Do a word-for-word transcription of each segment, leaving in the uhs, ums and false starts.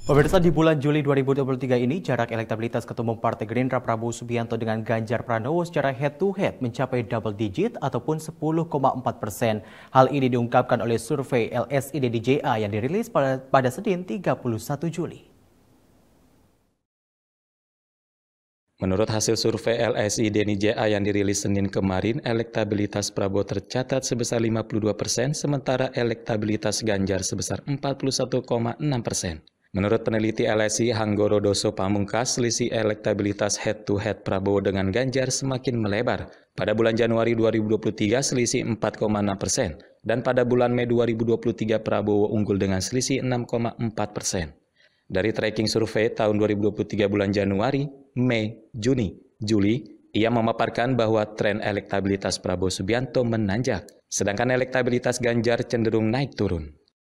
Pemirsa, di bulan Juli dua ribu dua puluh tiga ini, jarak elektabilitas Ketua Umum Partai Gerindra Prabowo Subianto dengan Ganjar Pranowo secara head-to-head mencapai double digit ataupun sepuluh koma empat persen. Hal ini diungkapkan oleh survei L S I D D J A yang dirilis pada, pada Senin tiga puluh satu Juli. Menurut hasil survei L S I D D J A yang dirilis Senin kemarin, elektabilitas Prabowo tercatat sebesar lima puluh dua persen, sementara elektabilitas Ganjar sebesar empat puluh satu koma enam persen. Menurut peneliti L S I Hanggoro Doso Pamungkas, selisih elektabilitas head-to-head Prabowo dengan Ganjar semakin melebar. Pada bulan Januari dua ribu dua puluh tiga selisih empat koma enam persen, dan pada bulan Mei dua ribu dua puluh tiga Prabowo unggul dengan selisih enam koma empat persen. Dari tracking survei tahun dua ribu dua puluh tiga bulan Januari, Mei, Juni, Juli, ia memaparkan bahwa tren elektabilitas Prabowo Subianto menanjak, sedangkan elektabilitas Ganjar cenderung naik turun.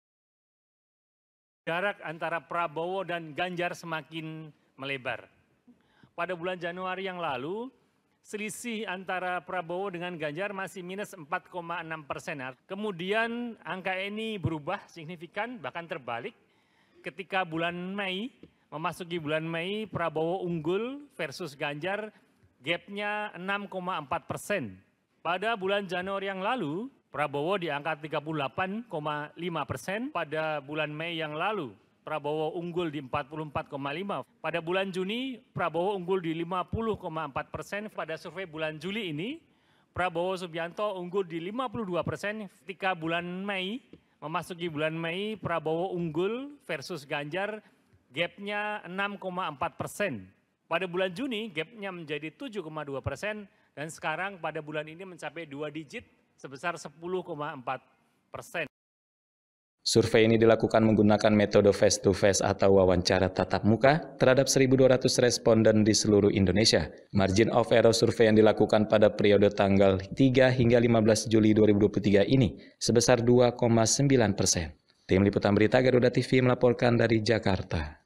Jarak antara Prabowo dan Ganjar semakin melebar. Pada bulan Januari yang lalu, selisih antara Prabowo dengan Ganjar masih minus empat koma enam persen. Kemudian angka ini berubah signifikan, bahkan terbalik. Ketika bulan Mei, memasuki bulan Mei, Prabowo unggul versus Ganjar, gapnya enam koma empat persen. Pada bulan Januari yang lalu, Prabowo di angka tiga puluh delapan koma lima persen. Pada bulan Mei yang lalu, Prabowo unggul di empat puluh empat koma lima. Pada bulan Juni, Prabowo unggul di lima puluh koma empat persen. Pada survei bulan Juli ini, Prabowo Subianto unggul di lima puluh dua persen. Ketika bulan Mei, memasuki bulan Mei, Prabowo unggul versus Ganjar, gapnya enam koma empat persen. Pada bulan Juni, gapnya menjadi tujuh koma dua persen. Dan sekarang pada bulan ini mencapai dua digit, sebesar sepuluh koma empat persen. Survei ini dilakukan menggunakan metode face-to-face atau wawancara tatap muka terhadap seribu dua ratus responden di seluruh Indonesia. Margin of error survei yang dilakukan pada periode tanggal tiga hingga lima belas Juli dua ribu dua puluh tiga ini sebesar dua koma sembilan persen. Tim Liputan Berita Garuda T V melaporkan dari Jakarta.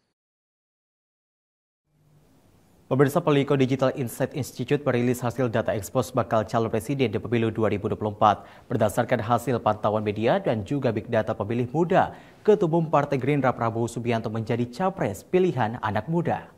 Pemirsa, Peliko Digital Insight Institute merilis hasil data ekspos bakal calon presiden di pemilu dua ribu dua puluh empat. Berdasarkan hasil pantauan media dan juga big data pemilih muda, Ketua Umum Partai Gerindra Prabowo Subianto menjadi capres pilihan anak muda.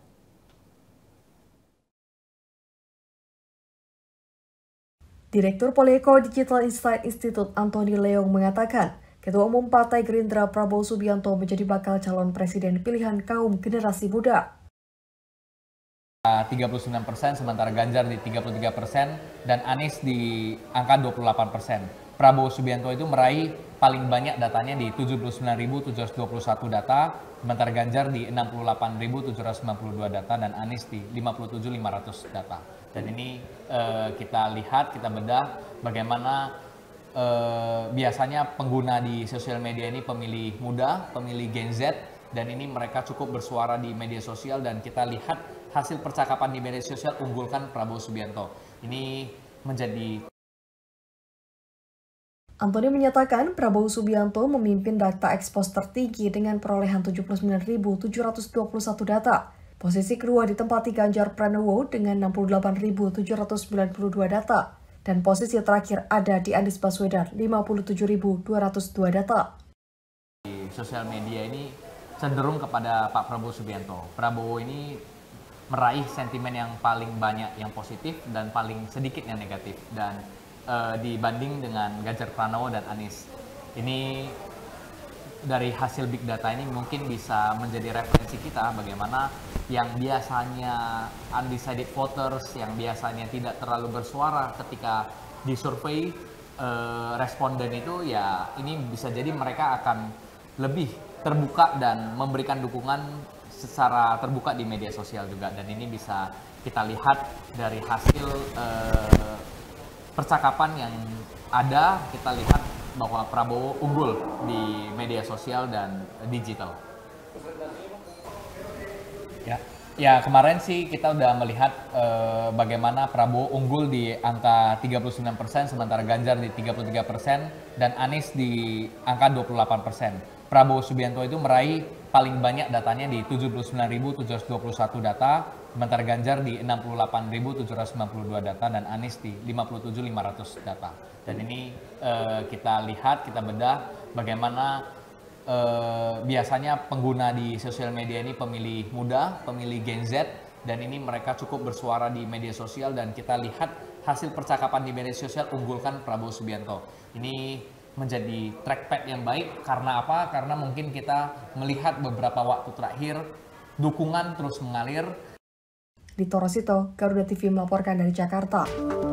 Direktur Peliko Digital Insight Institute Antoni Leong mengatakan, Ketua Umum Partai Gerindra Prabowo Subianto menjadi bakal calon presiden pilihan kaum generasi muda. tiga puluh sembilan persen, sementara Ganjar di tiga puluh tiga persen, dan Anies di angka dua puluh delapan persen. Prabowo Subianto itu meraih paling banyak datanya di tujuh puluh sembilan ribu tujuh ratus dua puluh satu data, sementara Ganjar di enam puluh delapan ribu tujuh ratus sembilan puluh dua data, dan Anies di lima puluh tujuh ribu lima ratus data. Dan ini eh, kita lihat, kita bedah bagaimana eh, biasanya pengguna di sosial media ini pemilih muda, pemilih Gen Z, dan ini mereka cukup bersuara di media sosial, dan kita lihat hasil percakapan di media sosial unggulkan Prabowo Subianto. Ini menjadi... Antoni menyatakan Prabowo Subianto memimpin data ekspos tertinggi dengan perolehan tujuh puluh sembilan ribu tujuh ratus dua puluh satu data. Posisi kedua ditempati Ganjar Pranowo dengan enam puluh delapan ribu tujuh ratus sembilan puluh dua data. Dan posisi terakhir ada di Anies Baswedan lima puluh tujuh ribu dua ratus dua data. Di sosial media ini cenderung kepada Pak Prabowo Subianto. Prabowo ini meraih sentimen yang paling banyak yang positif dan paling sedikit yang negatif, dan e, dibanding dengan Ganjar Pranowo dan Anies. Ini dari hasil big data ini mungkin bisa menjadi referensi kita bagaimana yang biasanya undecided voters, yang biasanya tidak terlalu bersuara ketika disurvei e, responden itu, ya ini bisa jadi mereka akan lebih terbuka dan memberikan dukungan secara terbuka di media sosial juga, dan ini bisa kita lihat dari hasil eh, percakapan yang ada. Kita lihat bahwa Prabowo unggul di media sosial dan digital. Ya, ya kemarin sih kita udah melihat eh, bagaimana Prabowo unggul di angka tiga puluh sembilan persen, sementara Ganjar di tiga puluh tiga persen, dan Anies di angka dua puluh delapan persen. Prabowo Subianto itu meraih paling banyak datanya di tujuh puluh sembilan ribu tujuh ratus dua puluh satu data, sementara Ganjar di enam puluh delapan ribu tujuh ratus sembilan puluh dua data, dan Anies di lima puluh tujuh ribu lima ratus data. Dan ini eh, kita lihat, kita bedah bagaimana eh, biasanya pengguna di sosial media ini pemilih muda, pemilih Gen Z, dan ini mereka cukup bersuara di media sosial dan kita lihat hasil percakapan di media sosial unggulkan Prabowo Subianto. Ini menjadi trackpad yang baik karena apa? Karena mungkin kita melihat beberapa waktu terakhir dukungan terus mengalir. Dito Rosito, Garuda T V melaporkan dari Jakarta.